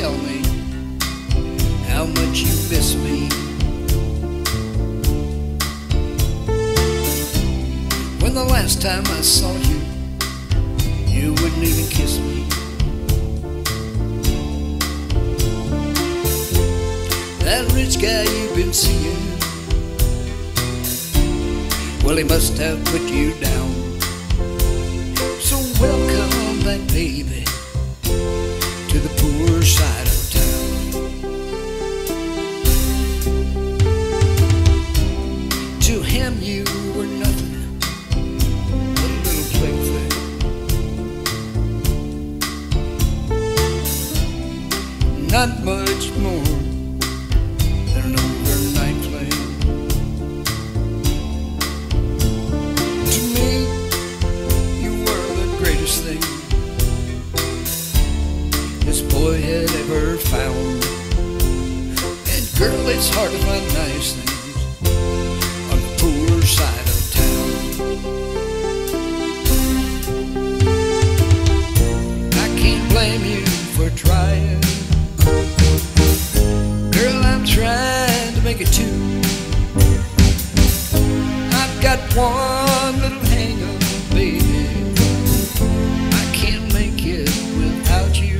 tell me how much you miss me. When the last time I saw you, you wouldn't even kiss me. That rich guy you've been seeing, well, he must have put you down. So welcome back, baby, to the poor side of town. To him you were nothing, but a little plaything. Not much more than an overnight flame. To me, you were the greatest thing this boy had ever found. And girl, it's hard to find nice things on the poor side of town. I can't blame you for trying. Girl, I'm trying to make it too. I've got one little hang-up, baby. I can't make it without you.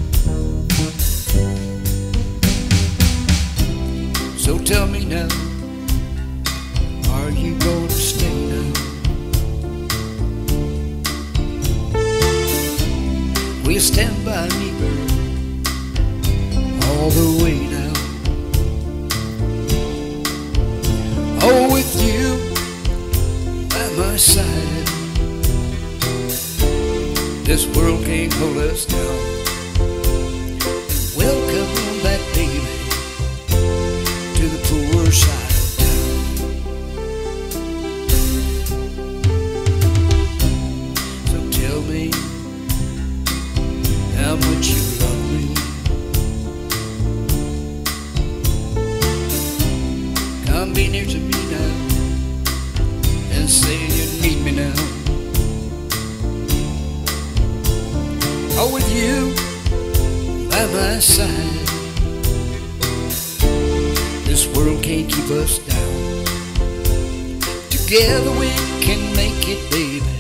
So tell me now, are you going to stay now? Will you stand by me, girl, all the way now? Oh, with you by my side, this world can't hold us down. Welcome back, baby, to the poor side of town. So tell me how much you love me. Come be near to me now and say you need me now. Oh, with you by my side, this world can't keep us down. Together we can make it, baby.